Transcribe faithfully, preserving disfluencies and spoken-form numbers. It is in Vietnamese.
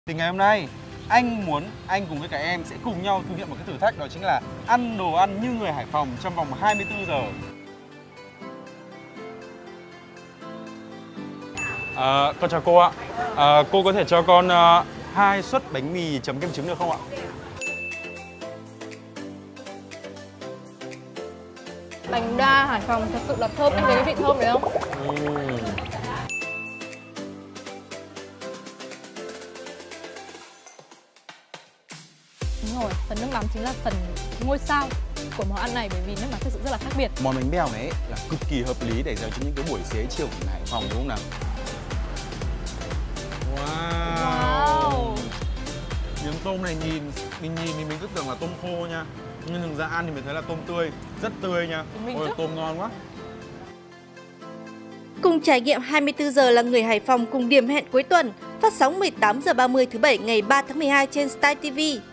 Thì ngày hôm nay anh muốn anh cùng với cả em sẽ cùng nhau thực hiện một cái thử thách, đó chính là ăn đồ ăn như người Hải Phòng trong vòng hai mươi tư giờ. À, con chào cô ạ. À, cô có thể cho con uh, hai suất bánh mì chấm kem trứng được không ạ? Bánh đa Hải Phòng thật sự là thơm, em thấy cái vị thơm đấy không? Uhm. Đúng rồi, phần nước mắm chính là phần ngôi sao của món ăn này, bởi vì nước mắm thật sự rất là khác biệt. Món bánh bèo này ấy, là cực kỳ hợp lý để dành cho những cái buổi xế chiều của Hải Phòng, đúng không nào? Wow. Wow. Miếng tôm này nhìn mình nhìn thì mình cứ tưởng là tôm khô nha, nhưng thực ra ăn thì mình thấy là tôm tươi, rất tươi nha. Ôi, tôm ngon quá. Cùng trải nghiệm hai mươi tư giờ là người Hải Phòng cùng điểm hẹn cuối tuần, phát sóng mười tám giờ ba mươi thứ bảy ngày ba tháng mười hai trên Style ti vi.